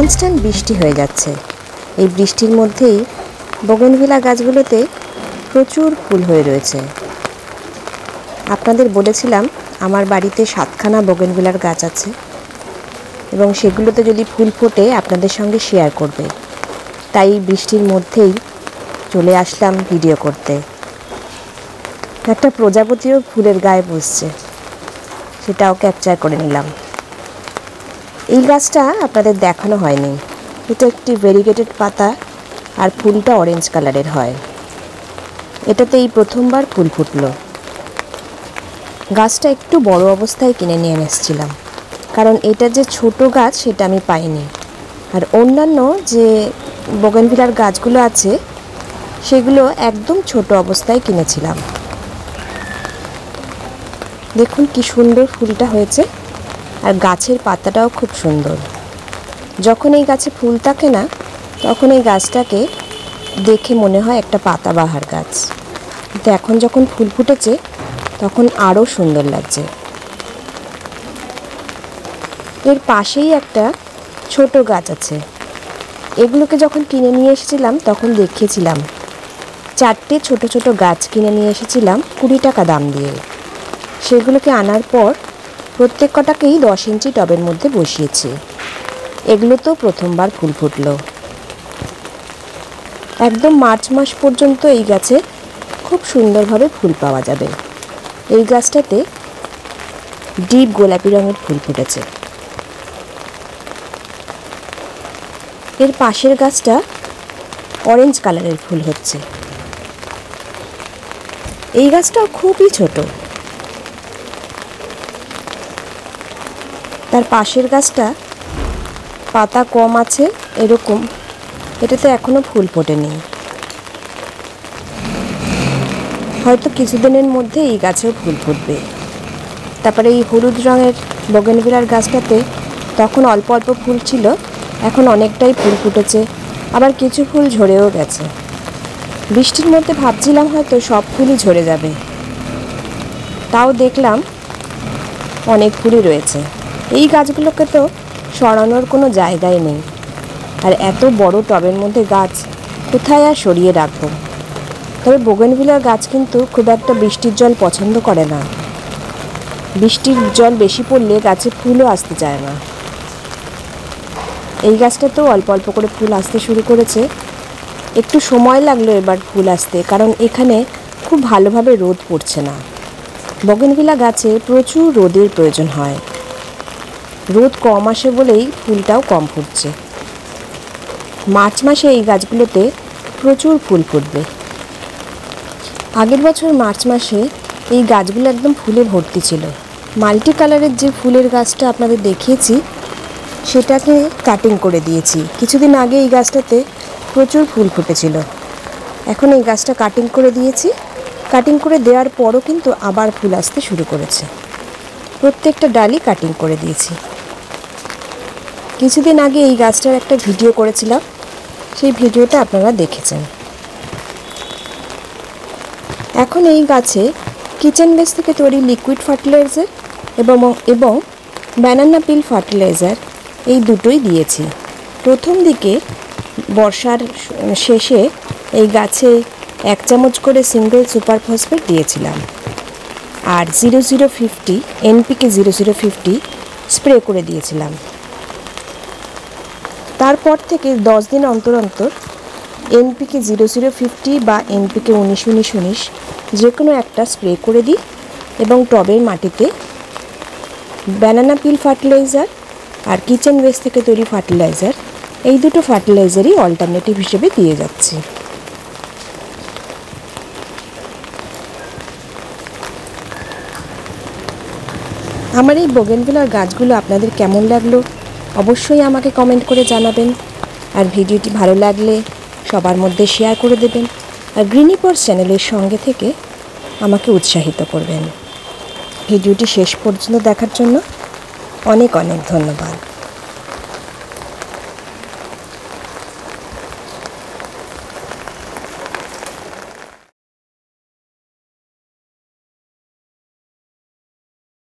Constant বৃষ্টি হয়ে যাচ্ছে। এই বৃষ্টির মধ্যেই বোগেনভিলা গাছগুলোতে প্রচুর ফুল হয়ে রয়েছে। আপনাদের বলেছিলাম আমার বাড়িতে 7খানা বোগেনভিলার গাছ আছে এবং সেগুলোতে যদি ফুল ফোটে আপনাদের সঙ্গে শেয়ার করবে। তাই বৃষ্টির মধ্যেই চলে আসলাম ভিডিও করতে। একটা প্রজাপতিও ফুলের গায়ে বসছে, সেটাও ক্যাপচার করে নিলাম। এই গাছটা আপনাদের দেখানো হয়নি। এটা একটি ভেরিগেটেড পাতা আর ফুলটা অরেঞ্জ কালারের হয়। এটাতে এই প্রথমবার ফুল ফুটলো। গাছটা একটু বড় অবস্থায় কিনে নিয়ে এসেছিলাম, কারণ এটা যে ছোট গাছ সেটা আমি পাইনি। আর অন্যান্য যে বোগেনভিলার গাছগুলো আছে সেগুলো একদম ছোট অবস্থায় কিনেছিলাম। দেখুন কি সুন্দর ফুলটা হয়েছে, আর গাছের পাতাটাও খুব সুন্দর। যখন এই গাছে ফুল থাকে না তখন এই গাছটাকে দেখে মনে হয় একটা পাতাবাহার গাছ, কিন্তু এখন যখন ফুল ফুটেছে তখন আরও সুন্দর লাগছে। এর পাশেই একটা ছোট গাছ আছে। এগুলোকে যখন কিনে নিয়ে এসেছিলাম তখন দেখিয়েছিলাম। 4টে ছোট ছোট গাছ কিনে নিয়ে এসেছিলাম 20 টাকা দাম দিয়ে। সেগুলোকে আনার পর প্রত্যেক কটাকেই 10 ইঞ্চি টবের মধ্যে বসিয়েছি। এগুলো তো প্রথমবার ফুল ফুটলো। একদম মার্চ মাস পর্যন্ত এই গাছে খুব সুন্দরভাবে ফুল পাওয়া যাবে। এই গাছটাতে ডিপ গোলাপি রঙের ফুল ফুটেছে। এর পাশের গাছটা অরেঞ্জ কালারের ফুল হচ্ছে। এই গাছটাও খুবই ছোট। তার পাশের গাছটা পাতা কম আছে এরকম, এটাতে এখনো ফুল ফোটেনি। হয়তো কিছুদিনের মধ্যে এই গাছেও ফুল ফুটবে। তারপরে এই হলুদ রঙের বোগেনভিলার গাছটাতে তখন অল্প অল্প ফুল ছিল, এখন অনেকটাই ফুল ফুটেছে, আবার কিছু ফুল ঝরেও গেছে। বৃষ্টির মধ্যে ভাবছিলাম হয়তো সব ফুলই ঝরে যাবে, তাও দেখলাম অনেক ফুলই রয়েছে। এই গাছগুলোকে তো সরানোর কোনো জায়গাই নেই, আর এত বড় টবের মধ্যে গাছ কোথায় আর সরিয়ে রাখবো। তবে বোগেনভিলার গাছ কিন্তু খুব একটা বৃষ্টির জল পছন্দ করে না। বৃষ্টির জল বেশি পড়লে গাছে ফুলও আসতে চায় না। এই গাছটাতেও অল্প অল্প করে ফুল আসতে শুরু করেছে। একটু সময় লাগলো এবার ফুল আসতে, কারণ এখানে খুব ভালোভাবে রোদ পড়ছে না। বোগেনভিলা গাছে প্রচুর রোদের প্রয়োজন হয়। রোদ কম আসে বলেই ফুলটাও কম ফুটছে। মার্চ মাসে এই গাছগুলোতে প্রচুর ফুল ফুটবে। আগের বছর মার্চ মাসে এই গাছগুলো একদম ফুলে ভর্তি ছিল। মাল্টি কালারের যে ফুলের গাছটা আপনাদের দেখিয়েছি সেটাকে কাটিং করে দিয়েছি। কিছুদিন আগে এই গাছটাতে প্রচুর ফুল ফুটেছিল। এখন এই গাছটা কাটিং করে দিয়েছি। কাটিং করে দেওয়ার পরও কিন্তু আবার ফুল আসতে শুরু করেছে। প্রত্যেকটা ডালই কাটিং করে দিয়েছি। কিছুদিন আগে এই গাছটার একটা ভিডিও করেছিলাম, সেই ভিডিওটা আপনারা দেখেছেন। এখন এই গাছে কিচেন ওয়েস্ট থেকে তৈরি লিকুইড ফার্টিলাইজার এবং ব্যানানা পিল ফার্টিলাইজার এই দুটোই দিয়েছি। প্রথম দিকে বর্ষার শেষে এই গাছে 1 চামচ করে সিঙ্গেল সুপার ফসফেট দিয়েছিলাম, আর 0050 NPK 0050 স্প্রে করে দিয়েছিলাম। তারপর থেকে 10 দিন অন্তর অন্তর NPK 0050 বা NPK 19-19-19 যে কোনো একটা স্প্রে করে দিই, এবং টবের মাটিতে ব্যানানা পিল ফার্টিলাইজার আর কিচেন ওয়েস্ট থেকে তৈরি ফার্টিলাইজার, এই দুটো ফার্টিলাইজারই অল্টারনেটিভ হিসেবে দিয়ে যাচ্ছি। আমার এই বোগেনভিলার গাছগুলো আপনাদের কেমন লাগলো অবশ্যই আমাকে কমেন্ট করে জানাবেন, আর ভিডিওটি ভালো লাগলে সবার মধ্যে শেয়ার করে দেবেন, আর গ্রিনিপার্স চ্যানেলের সঙ্গে থেকে আমাকে উৎসাহিত করবেন। ভিডিওটি শেষ পর্যন্ত দেখার জন্য অনেক অনেক ধন্যবাদ।